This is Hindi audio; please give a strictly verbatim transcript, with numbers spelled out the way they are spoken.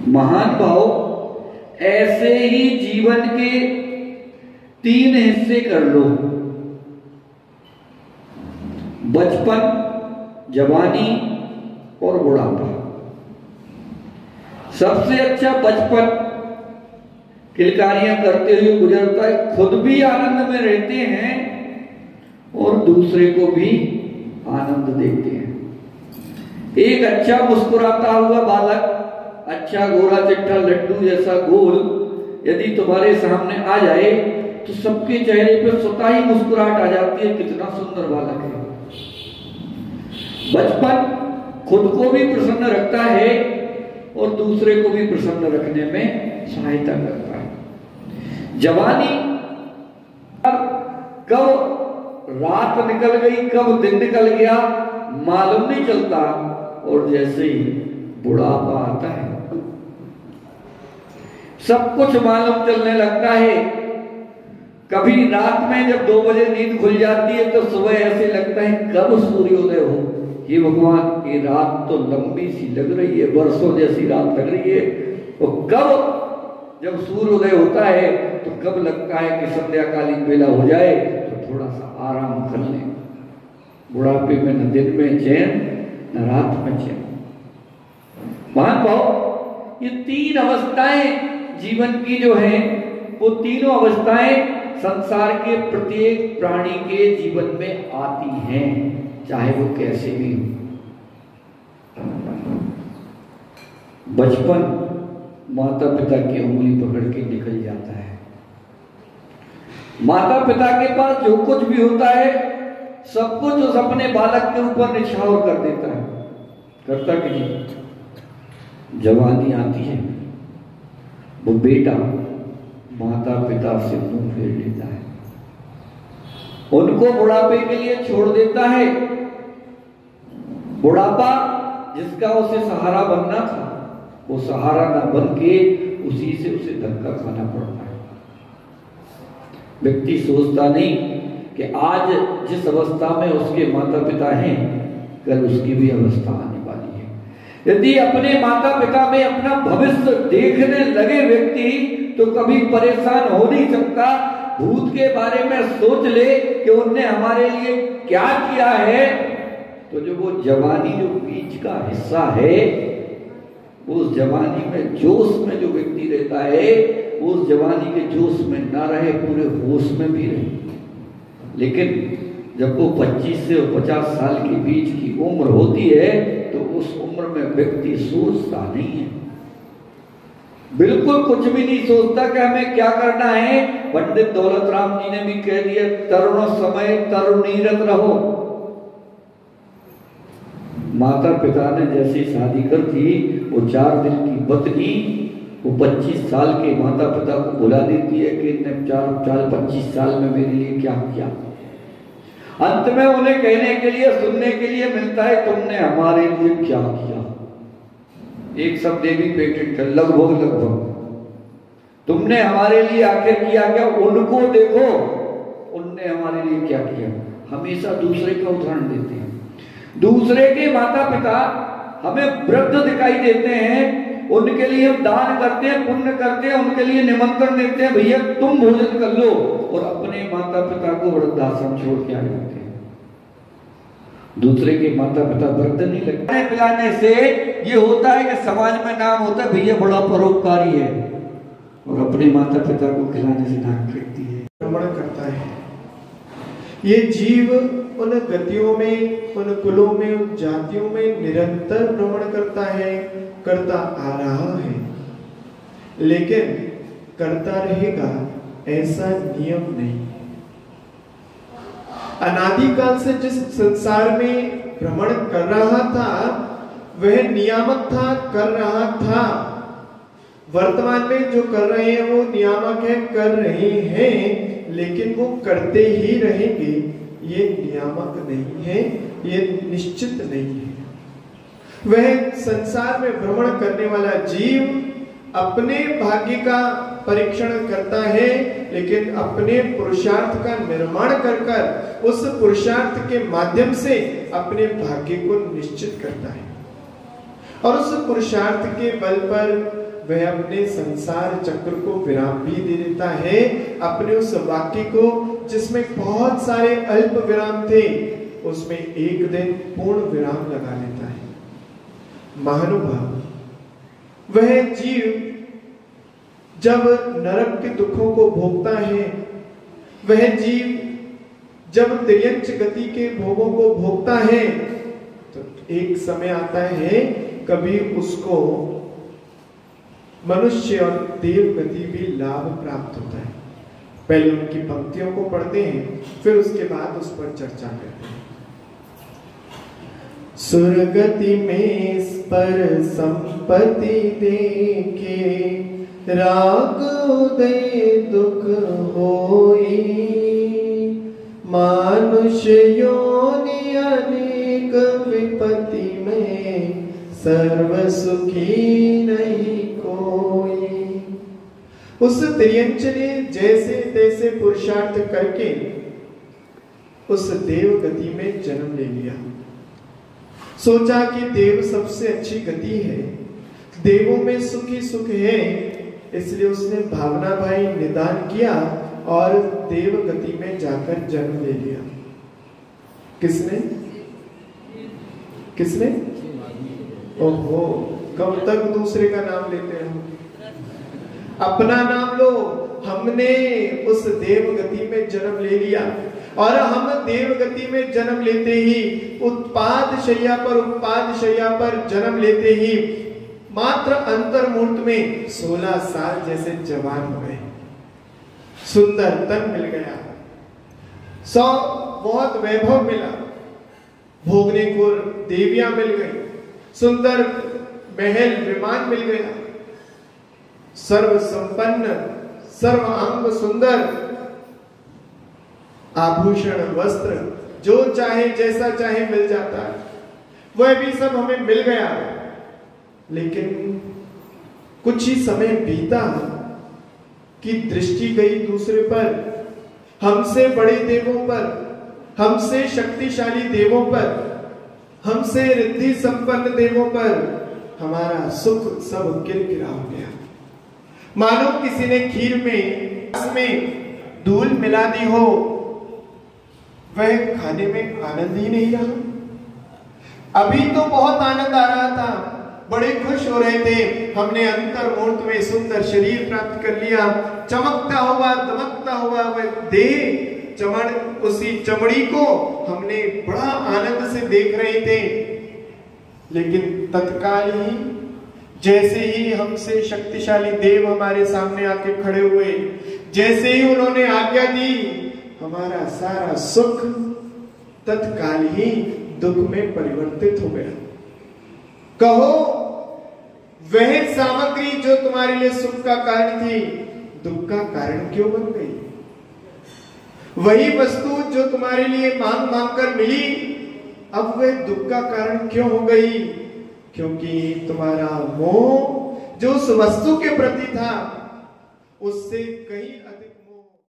महान भाव ऐसे ही जीवन के तीन हिस्से कर लो, बचपन, जवानी और बुढ़ापा। सबसे अच्छा बचपन किलकारियां करते हुए गुजरता है, खुद भी आनंद में रहते हैं और दूसरे को भी आनंद देते हैं। एक अच्छा मुस्कुराता हुआ बालक, अच्छा गोरा चिट्ठा लड्डू जैसा गोल यदि तुम्हारे सामने आ जाए तो सबके चेहरे पर स्वतः ही मुस्कुराहट आ जाती है, कितना सुंदर बालक है। बचपन खुद को भी प्रसन्न रखता है और दूसरे को भी प्रसन्न रखने में सहायता करता है। जवानी कब रात निकल गई, कब दिन निकल गया मालूम नहीं चलता, और जैसे ही बुढ़ापा आता है सब कुछ मालूम चलने लगता है। कभी रात में जब दो बजे नींद खुल जाती है तो सुबह ऐसे लगता है कब सूर्योदय हो। ये भगवान, ये रात तो लंबी सी लग रही है, बरसों जैसी रात लग रही है। और कब जब सूर्योदय होता है तो कब लगता है कि संध्याकालीन बेला हो जाए तो थोड़ा सा आराम कर लें। बुढ़ापे में न दिन में चैन न रात में चैन। महान भाव, ये तीन अवस्थाएं जीवन की जो है वो तीनों अवस्थाएं संसार के प्रत्येक प्राणी के जीवन में आती हैं, चाहे वो कैसे भी हो। बचपन माता पिता की उंगली पकड़ के निकल जाता है। माता पिता के पास जो कुछ भी होता है सब कुछ उस अपने बालक के ऊपर निछावर कर देता है, करता कि नहीं। जवानी आती है, वो बेटा माता पिता से मुंह फेर लेता है, उनको बुढ़ापे के लिए छोड़ देता है। बुढ़ापा जिसका उसे सहारा बनना था वो सहारा ना बन के उसी से उसे धक्का खाना पड़ता है। व्यक्ति सोचता नहीं कि आज जिस अवस्था में उसके माता पिता हैं कल उसकी भी अवस्था आने वाली है। यदि अपने माता पिता में अपना भविष्य देखने लगे व्यक्ति तो कभी परेशान हो नहीं सकता। भूत के बारे में सोच ले कि उनने हमारे लिए क्या किया है, तो जो वो जवानी जो बीच का हिस्सा है उस जवानी में जोश में जो व्यक्ति रहता है वो उस जवानी के जोश में ना रहे, पूरे होश में भी रहे। लेकिन जब वो पच्चीस से पचास साल के बीच की उम्र होती है तो उस उम्र में व्यक्ति सोचता नहीं है, बिल्कुल कुछ भी नहीं सोचता कि हमें क्या करना है। पंडित दौलत राम जी ने भी कह दिया, तरुण समय तरुणीरत रहो। माता पिता ने जैसी शादी कर दी वो चार दिन की पत्नी वो पच्चीस साल के माता पिता को बुला देती है कि इतने चार चार पच्चीस साल में मेरे लिए क्या किया। अंत में उन्हें कहने के लिए सुनने के लिए मिलता है तुमने हमारे लिए क्या किया। एक शब्द भी पेटेंट है, लगभग लगभग तुमने हमारे लिए आखिर किया क्या। उनको देखो उनने हमारे लिए क्या किया। हमेशा दूसरे का उदाहरण देते हैं। दूसरे के माता पिता हमें वृद्ध दिखाई देते हैं, उनके लिए हम दान करते हैं, पुण्य करते हैं, उनके लिए निमंत्रण देते हैं, भैया तुम भोजन कर लो, और अपने माता पिता को वृद्धाश्रम छोड़ के आ जाते हैं। दूसरे के माता पिता वृद्ध नहीं लगते। पिलाने से ये होता है कि समाज में नाम होता है भैया बड़ा परोपकारी है, और अपने माता पिता को खिलाने से नाक कटती है, भ्रमण करता है। ये जीव उन गतियों में, उन कुलों में, उन जातियों में निरंतर भ्रमण करता है, करता आ रहा है, लेकिन करता रहेगा ऐसा नियम नहीं। अनादिकाल से जिस संसार में भ्रमण कर रहा था वह नियामक था, कर रहा था। वर्तमान में जो कर रहे हैं वो नियामक है, कर रहे हैं, लेकिन वो करते ही रहेंगे, ये नियामक नहीं है, ये निश्चित नहीं है। वह संसार में भ्रमण करने वाला जीव अपने भाग्य का परीक्षण करता है, लेकिन अपने पुरुषार्थ का निर्माण कर कर उस पुरुषार्थ के माध्यम से अपने भाग्य को निश्चित करता है। और उस पुरुषार्थ के बल पर वह अपने संसार चक्र को विराम भी दे देता है। अपने उस वाक्य को जिसमें बहुत सारे अल्प विराम थे, उसमें एक दिन पूर्ण विराम लगा लेता है। महानुभाव, वह जीव जब नरक के दुखों को भोगता है, वह जीव जब तिर्यंच गति के भोगों को भोगता है, तो एक समय आता है कभी उसको मनुष्य और देव गति भी लाभ प्राप्त होता है। पहले उनकी पंक्तियों को पढ़ते हैं, फिर उसके बाद उस पर चर्चा करते हैं। सुरगति में पर संपत्ति देके राग उदय दुख होई, मानुष योनि अनेक विपत्ति में सर्व सुखी नहीं कोई। उस तिर्यंच ने जैसे तैसे पुरुषार्थ करके उस देव गति में जन्म ले लिया। सोचा कि देव सबसे अच्छी गति है, देवों में सुख ही सुख है, इसलिए उसने भावना भाई निदान किया और देव गति में जाकर जन्म ले लिया। किसने किसने ओहो, कब तक दूसरे का नाम लेते हैं? अपना नाम लो। हमने उस देव गति में जन्म ले लिया और हम देव गति में जन्म लेते ही उत्पाद शैया पर उत्पाद शैया पर जन्म लेते ही मात्र अंतर्मुहूर्त में सोलह साल जैसे जवान हो गए, सुंदर तन मिल गया, सौ बहुत वैभव मिला, भोगने को देवियां मिल गई, सुंदर महल विमान मिल गया, सर्व संपन्न सर्व अंग सुंदर, आभूषण वस्त्र जो चाहे जैसा चाहे मिल जाता है, वह भी सब हमें मिल गया। लेकिन कुछ ही समय बीता कि दृष्टि गई दूसरे पर, हमसे बड़े देवों पर, हमसे शक्तिशाली देवों पर, हमसे रिद्धि संपन्न देवों पर हमारा सुख सब किरकिरा हो गया। मानो किसी ने खीर में में धूल मिला दी हो, वह खाने में आनंद ही नहीं रहा। अभी तो बहुत आनंद आ रहा था, बड़े खुश हो रहे थे, हमने अंतर मुहूर्त में सुंदर शरीर प्राप्त कर लिया, चमकता हुआ दमकता हुआ वह देह चमड़, उसी चमड़ी को हमने बड़ा आनंद से देख रहे थे। लेकिन तत्काल ही जैसे ही हमसे शक्तिशाली देव हमारे सामने आके खड़े हुए, जैसे ही उन्होंने आज्ञा दी, हमारा सारा सुख तत्काल ही दुख में परिवर्तित हो गया। कहो, वह सामग्री जो तुम्हारे लिए सुख का कारण थी, दुख का कारण क्यों बन गई? वही वस्तु जो तुम्हारे लिए मांग मांग कर मिली, अब वह दुख का कारण क्यों हो गई? क्योंकि तुम्हारा मोह जो उस वस्तु के प्रति था, उससे कहीं